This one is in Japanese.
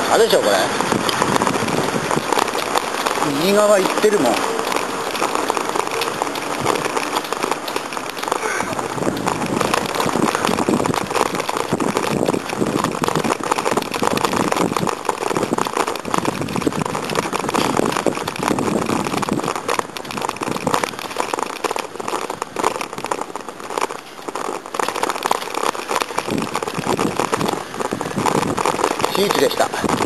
あれでしょこれ。右側行ってるもん。私立でした。